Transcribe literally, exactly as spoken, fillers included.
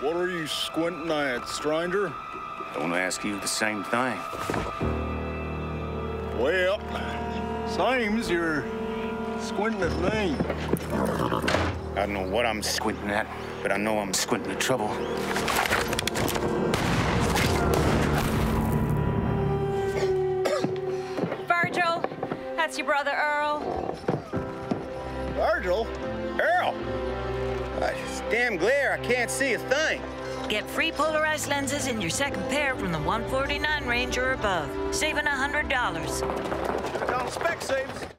What are you squinting at, stranger? Don't ask you the same thing. Well, seems you're squinting at me. I don't know what I'm squinting at, but I know I'm squinting at trouble. Virgil, that's your brother Earl. Virgil? Earl! Uh, it's damn glare, I can't see a thing. Get free polarized lenses in your second pair from the one forty-nine range or above, saving one hundred dollars. Should've gone to Specsavers.